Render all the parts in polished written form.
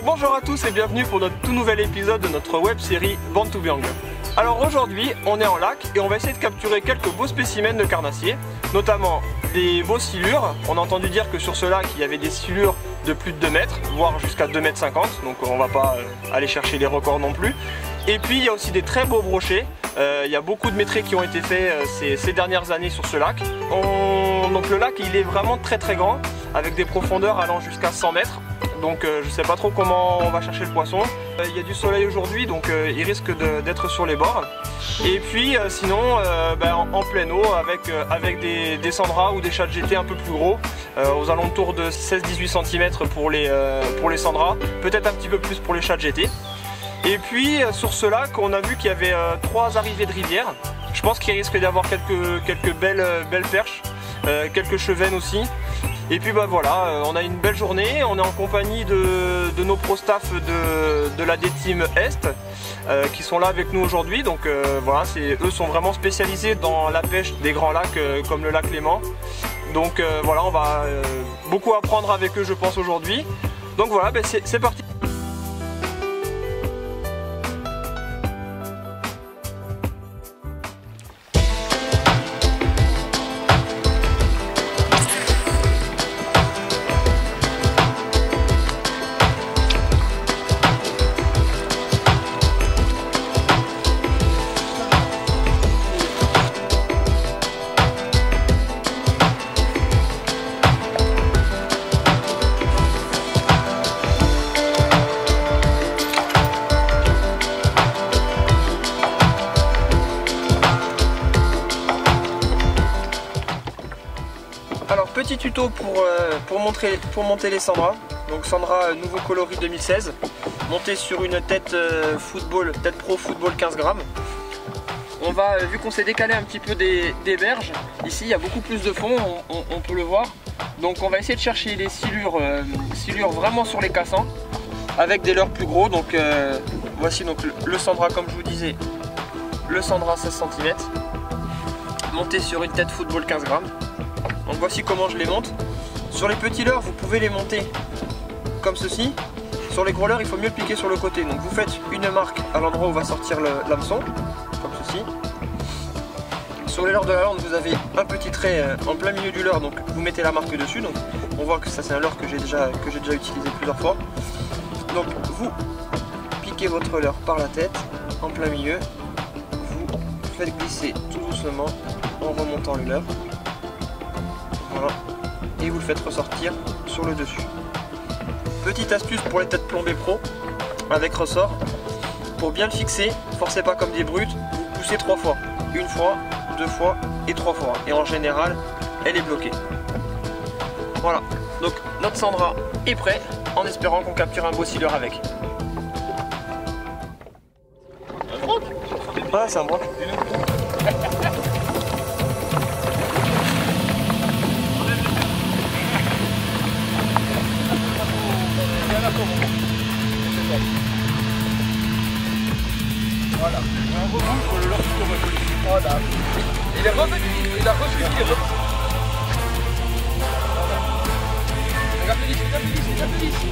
Alors bonjour à tous et bienvenue pour notre tout nouvel épisode de notre web série Born to be Angler. Alors aujourd'hui on est en lac et on va essayer de capturer quelques beaux spécimens de carnassiers, notamment des beaux silures. On a entendu dire que sur ce lac il y avait des silures de plus de 2 mètres, voire jusqu'à 2,50 mètres, donc on va pas aller chercher les records non plus. Et puis il y a aussi des très beaux brochets, il y a beaucoup de métrés qui ont été faits ces dernières années sur ce lac. Donc le lac il est vraiment très grand, avec des profondeurs allant jusqu'à 100 mètres. Donc je sais pas trop comment on va chercher le poisson. Il y a du soleil aujourd'hui, donc il risque d'être sur les bords. Et puis sinon en pleine eau avec des sandras ou des chats de GT un peu plus gros, aux alentours de 16-18 cm pour les sandras, peut-être un petit peu plus pour les chats de GT. Et puis sur ce lac on a vu qu'il y avait 3 arrivées de rivière. Je pense qu'il risque d'y avoir quelques belles perches, quelques chevennes aussi. Et puis voilà, on a une belle journée, on est en compagnie de nos pro staff de la D-Team Est qui sont là avec nous aujourd'hui. Donc voilà, eux sont vraiment spécialisés dans la pêche des grands lacs comme le lac Léman. Donc voilà, on va beaucoup apprendre avec eux je pense aujourd'hui. Donc voilà, c'est parti. Alors petit tuto pour monter les sandras. Donc Sandra nouveau coloris 2016, monté sur une tête pro football 15 grammes. On va, vu qu'on s'est décalé un petit peu des berges, ici il y a beaucoup plus de fond, on peut le voir. Donc on va essayer de chercher les silures vraiment sur les cassants, avec des leurres plus gros. Donc voici donc le Sandra comme je vous disais, le Sandra 16 cm, monté sur une tête football 15 grammes. Donc voici comment je les monte. Sur les petits leurres, vous pouvez les monter comme ceci. Sur les gros leurres, il faut mieux le piquer sur le côté. Donc vous faites une marque à l'endroit où va sortir l'hameçon, comme ceci. Sur les leurres de la lande, vous avez un petit trait en plein milieu du leurre, donc vous mettez la marque dessus. Donc on voit que ça c'est un leurre que j'ai déjà utilisé plusieurs fois. Donc vous piquez votre leurre par la tête, en plein milieu. Vous faites glisser tout doucement en remontant le leurre. Voilà. Et vous le faites ressortir sur le dessus. Petite astuce pour les têtes plombées pro avec ressort. Pour bien le fixer, forcez pas comme des brutes, vous poussez 3 fois. 1 fois, 2 fois et 3 fois. Et en général, elle est bloquée. Voilà. Donc notre Sandra est prêt en espérant qu'on capture un beau silure avec. Un broc ? Ouais, c'est un broc. Voilà, un beau bout pour le leurre tout reconnu. Voilà. Il est revenu, il a reçu, il est revenu. Regarde ici, regarde ici.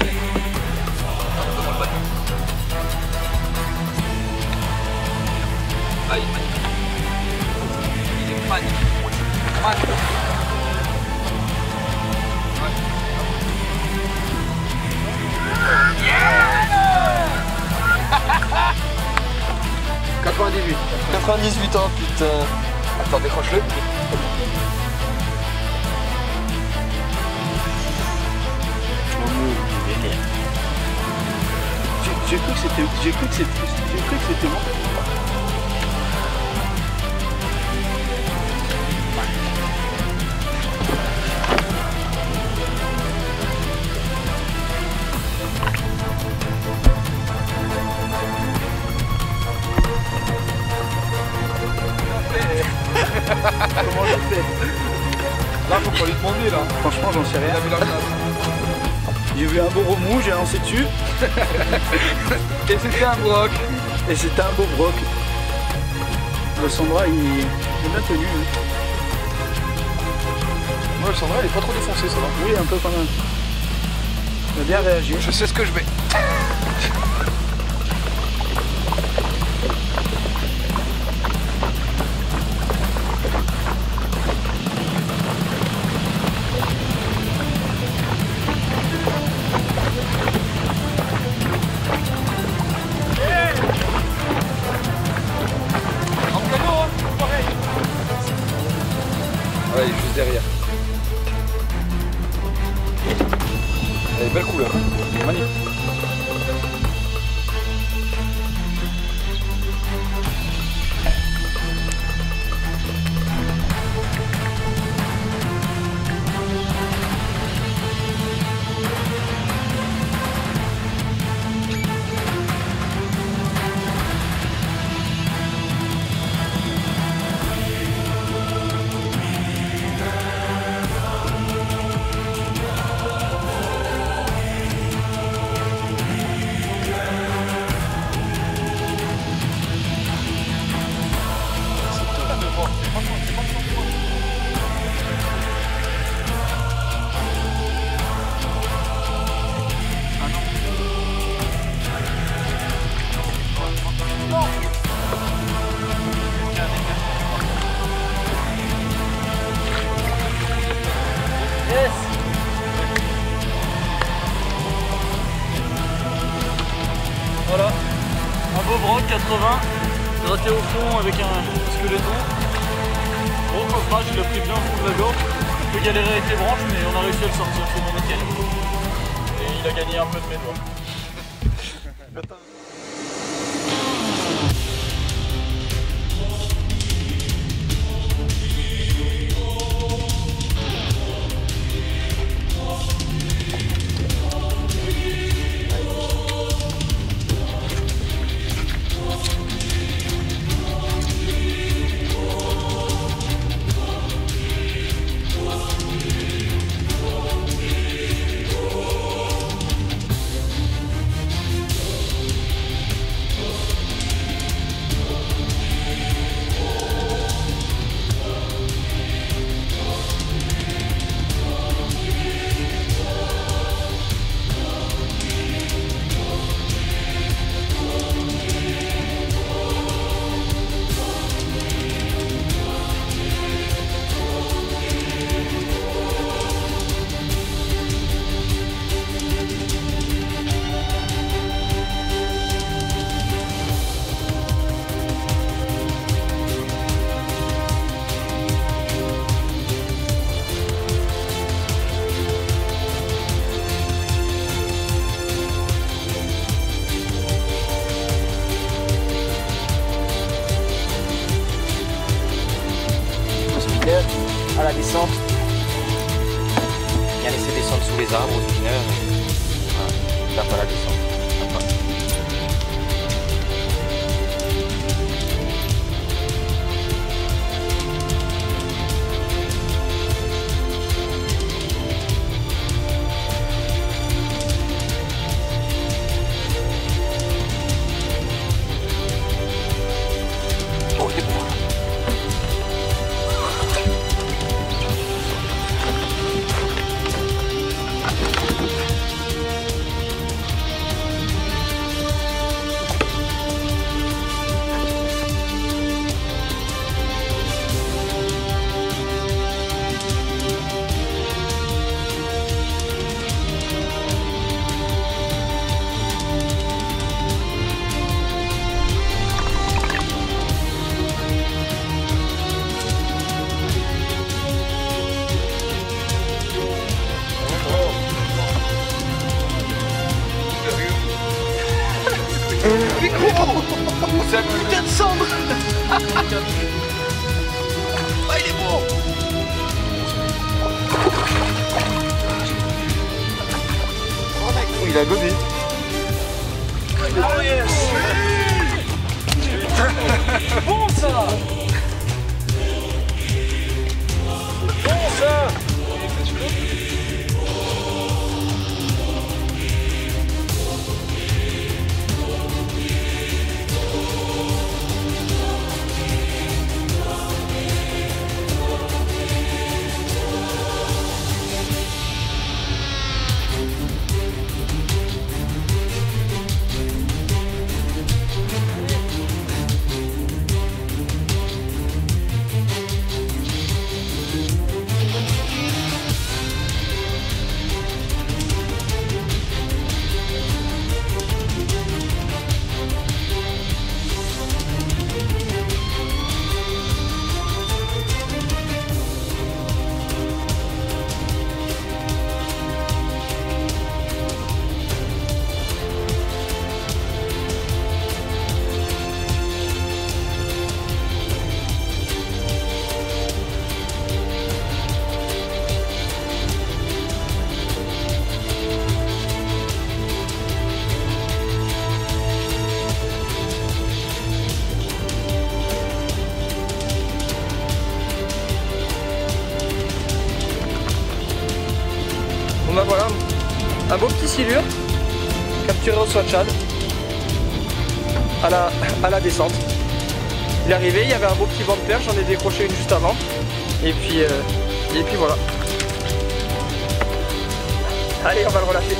Ah, il est magnifique. Il est magnifique. Yeah 98. 98 ans, putain. Attends, décroche-le. J'ai cru que c'était bon. Comment je fais? Là faut pas lui demander là. Franchement j'en sais rien. J'ai vu un beau remous, j'ai lancé dessus. Et c'était un broc. Et c'était un beau broc. Le Sandra il est bien tenu. Moi le Sandra il est pas trop défoncé ça va. Oui un peu quand même. Bien réagi. Je sais ce que je mets. Ouais, il est juste derrière. Elle est belle couleur, magnifique. Voilà, un beau broc 80, gratté au fond avec un squeletton. Gros coffrage, il a pris bien au fond de la gorge. Un peu galéré avec les branches, mais on a réussi à le sortir, c'est bon nickel. Et il a gagné un peu de mes doigts. À la descente, bien laisser descendre sous les arbres au spinner. Voilà. Tape à la descente. Oh, il est bon. Mais gros, c'est un putain de cendre. Ah, il est beau. Oh mec, il a goné. Oh yes. Bon ça. Bon ça. Un beau petit silure, capturé au Swatchad, à la descente. Il est arrivé, il y avait un beau petit banc de perche, j'en ai décroché une juste avant. Et puis voilà. Allez, on va le relâcher.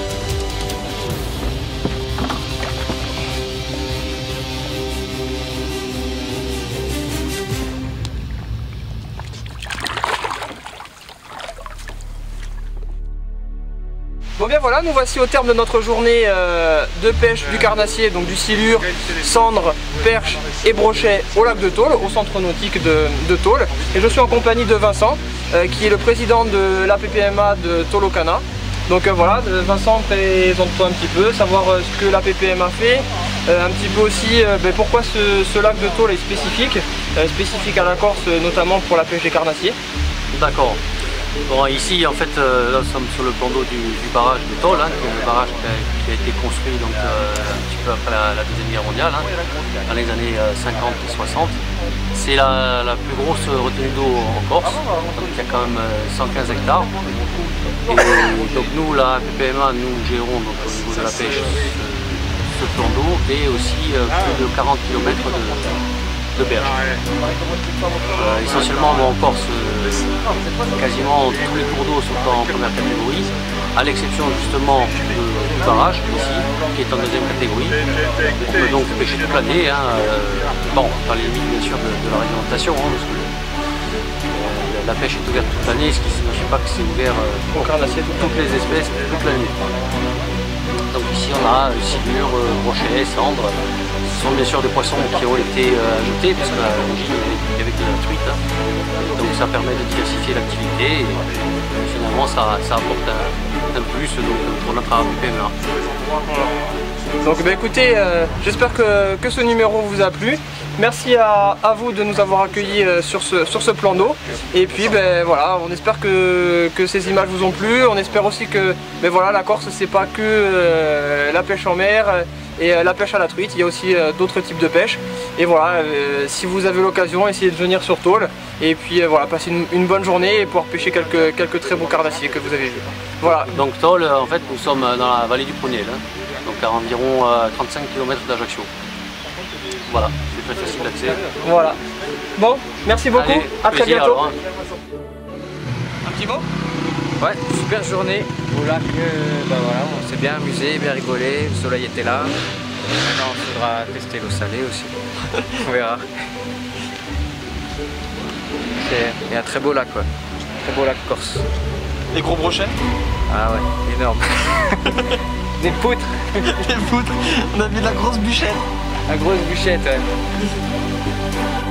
Bon bien voilà, nous voici au terme de notre journée de pêche du carnassier, donc du silure, cendre, perche et brochet au lac de Thôle, au centre nautique de Thôle. Et je suis en compagnie de Vincent, qui est le président de l'APPMA de Thôle-au-Canat. Donc voilà, Vincent, présente-toi un petit peu, savoir ce que l'APPMA fait, un petit peu aussi pourquoi ce lac de Thôle est spécifique à la Corse, notamment pour la pêche des carnassiers. D'accord. Bon, ici, en fait, là, nous sommes sur le plan d'eau du barrage de Thôle, hein, le barrage qui a été construit donc, un petit peu après la Deuxième Guerre mondiale, hein, dans les années 50 et 60. C'est la plus grosse retenue d'eau en Corse, donc il y a quand même 115 hectares. Et donc nous, la PPMA, nous gérons donc, au niveau de la pêche ce plan d'eau et aussi plus de 40 km de berge. Essentiellement en Corse, quasiment tous les cours d'eau sont en première catégorie, à l'exception justement du barrage ici, qui est en deuxième catégorie. On peut donc pêcher toute l'année, hein, bon, dans les limites bien sûr de la réglementation, hein, parce que la pêche est ouverte toute l'année, ce qui ne signifie pas que c'est ouvert pour toutes les espèces toute l'année. Donc ici on a silure, brochet, cendre. Ce sont bien sûr des poissons qui ont été ajoutés parce que l'origine il y avait que de la truite. Hein. Donc ça permet de diversifier l'activité et finalement ça apporte un plus donc, pour notre APPMA. Donc écoutez, j'espère que ce numéro vous a plu. Merci à vous de nous avoir accueillis sur ce plan d'eau. Et puis voilà, on espère que ces images vous ont plu. On espère aussi que voilà, la Corse c'est pas que la pêche en mer et la pêche à la truite, il y a aussi d'autres types de pêche. Et voilà, si vous avez l'occasion, essayez de venir sur Thôle. Et puis voilà, passez une bonne journée et pouvoir pêcher quelques très beaux carnassiers que vous avez vus. Voilà. Donc Thôle, en fait, nous sommes dans la vallée du Prunel, hein, donc à environ 35 km d'Ajaccio. Voilà, c'est très facile d'accès. Voilà. Bon, merci beaucoup, allez, à très bientôt. Alors, hein. Un petit mot? Ouais, super journée au lac, voilà, on s'est bien amusé, bien rigolé, le soleil était là. Maintenant il faudra tester l'eau salée aussi, on verra. C'est un très beau lac, quoi. Très beau lac corse. Les gros brochets? Ah ouais, énorme. Des poutres. Des poutres, on a mis de la grosse bûchette. La grosse bûchette, ouais.